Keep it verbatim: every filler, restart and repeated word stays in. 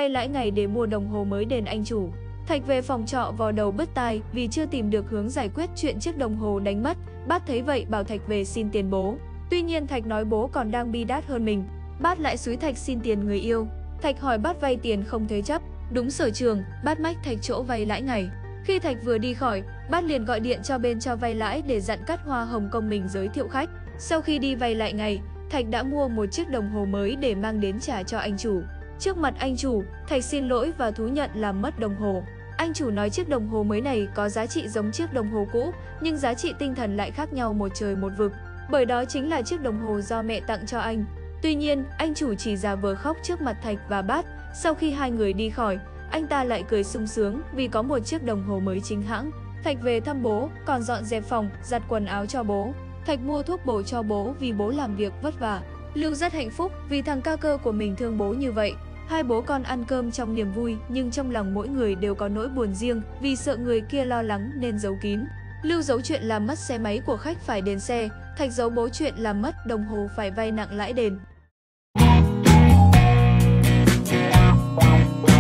vay lãi ngày để mua đồng hồ mới đền anh chủ. Thạch về phòng trọ vò đầu bứt tai vì chưa tìm được hướng giải quyết chuyện chiếc đồng hồ đánh mất. Bát thấy vậy bảo Thạch về xin tiền bố. Tuy nhiên Thạch nói bố còn đang bi đát hơn mình. Bát lại xúi Thạch xin tiền người yêu. Thạch hỏi Bát vay tiền không thế chấp. Đúng sở trường, Bát mách Thạch chỗ vay lãi ngày. Khi Thạch vừa đi khỏi, Bát liền gọi điện cho bên cho vay lãi để dặn cắt hoa hồng công mình giới thiệu khách. Sau khi đi vay lại ngày, Thạch đã mua một chiếc đồng hồ mới để mang đến trả cho anh chủ. Trước mặt anh chủ, Thạch xin lỗi và thú nhận làm mất đồng hồ. Anh chủ nói chiếc đồng hồ mới này có giá trị giống chiếc đồng hồ cũ, nhưng giá trị tinh thần lại khác nhau một trời một vực, bởi đó chính là chiếc đồng hồ do mẹ tặng cho anh. Tuy nhiên, anh chủ chỉ giả vờ khóc trước mặt Thạch và Bát. Sau khi hai người đi khỏi, anh ta lại cười sung sướng vì có một chiếc đồng hồ mới chính hãng. Thạch về thăm bố, còn dọn dẹp phòng, giặt quần áo cho bố. Thạch mua thuốc bổ cho bố vì bố làm việc vất vả. Lưu rất hạnh phúc vì thằng ca cơ của mình thương bố như vậy. Hai bố con ăn cơm trong niềm vui, nhưng trong lòng mỗi người đều có nỗi buồn riêng vì sợ người kia lo lắng nên giấu kín. Lưu giấu chuyện làm mất xe máy của khách phải đền xe. Thạch giấu bố chuyện làm mất đồng hồ phải vay nặng lãi đền.